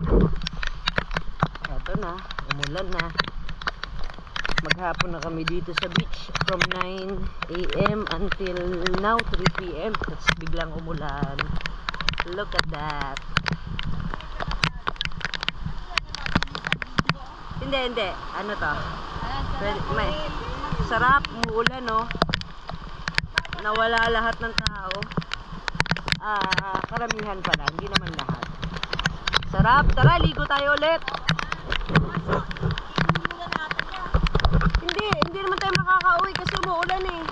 Eto na, umulan na. Maghapon na kami dito sa beach from 9 AM until now 3 PM. Tapos biglang umulan. Look at that. Hindi. Ano to? Sarap, umuulan, no? Nawala lahat ng tao. Karamihan pala, hindi naman lahat. Sarap, tara, ligo tayo ulit. Hindi naman tayo makakauwi kasi umuulan eh.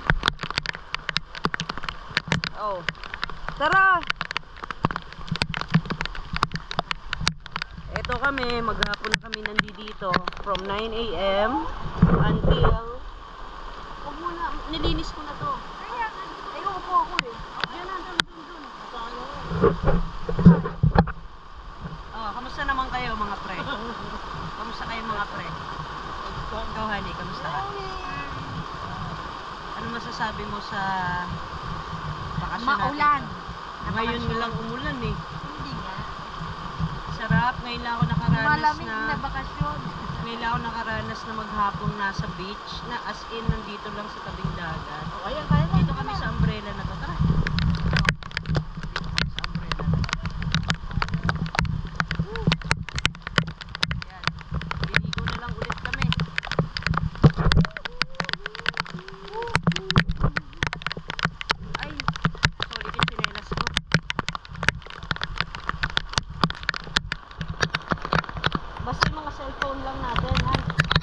Oh. Tara. Ito kami, maghapon na kami nandito from 9 AM until nilinis ko na to. Ayun po ako eh. Diyan na, dun. Kamusta naman kayo mga pre? Kamusta kayo mga pre? Ikaw, honey, kamusta ka? Ano masasabi mo sa bakasyon natin? Maulan. Ngayon lang umulan eh. Hindi nga. Sarap, ngayon lang ako nakaranas Malamig na na bakasyon. ngayon lang ako nakaranas na maghapong nasa beach, na as in nandito lang sa tabing dagat. O, ayan, kaya na. Dito kami sa umbrella na to. Tara. Basta yung mga cellphone lang natin, ha?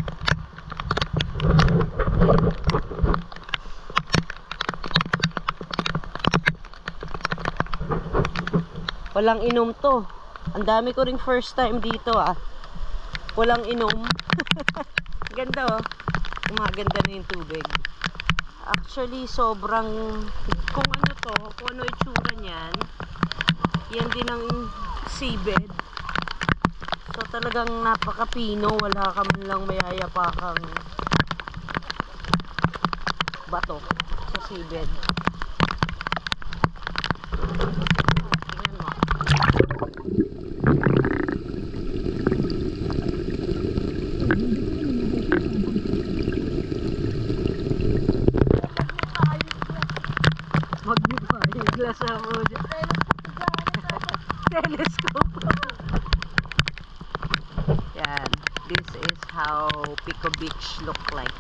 Walang inom to. Ang dami ko ring first time dito, ah. Walang inom. Ganda, oh. Maganda na yung tubig. Actually, sobrang kung ano to, kung ano itsura niyan, yan din ang seabed. So talagang napakapino, wala ka man lang mayayapakang bato sa seabed. Tingnan mo. Glass mo dyan. Telescope. Yan. This is how Pico Beach look like.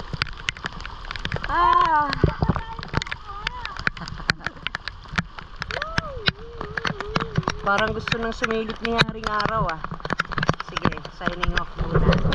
Parang gusto nang sumilip ni Haring Araw, ah. Sige, signing off muna.